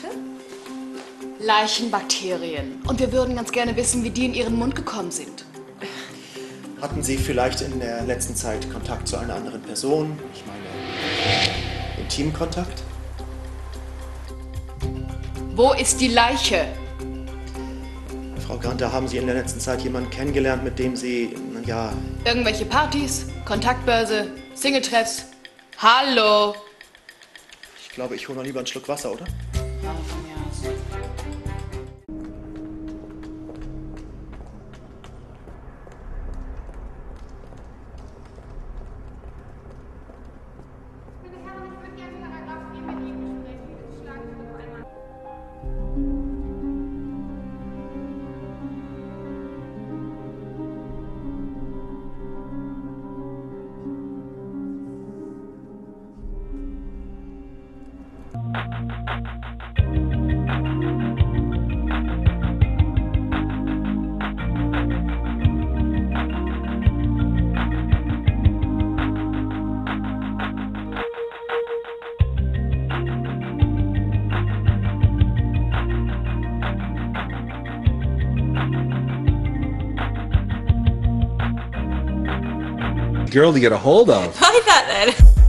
bitte? Leichenbakterien. Und wir würden ganz gerne wissen, wie die in Ihren Mund gekommen sind. Hatten Sie vielleicht in der letzten Zeit Kontakt zu einer anderen Person? Ich meine, Intimkontakt? Wo ist die Leiche? Frau Grante, haben Sie in der letzten Zeit jemanden kennengelernt, mit dem Sie, ja... Irgendwelche Partys, Kontaktbörse, Singletreffs? Hallo? Ich glaube, ich hole noch lieber einen Schluck Wasser, oder? Ja, von mir aus. Girl to get a hold of. Like that then.